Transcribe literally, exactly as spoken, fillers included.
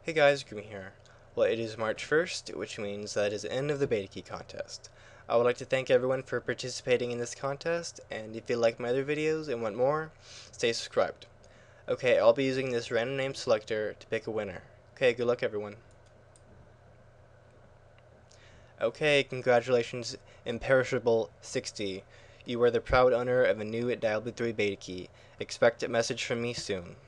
Hey guys, Grim here. Well, it is March first, which means that is the end of the beta key contest. I would like to thank everyone for participating in this contest, and if you like my other videos and want more, stay subscribed. Okay, I'll be using this random name selector to pick a winner. Okay, good luck everyone. Okay, congratulations, Imperishable sixty. You are the proud owner of a new Diablo three beta key. Expect a message from me soon.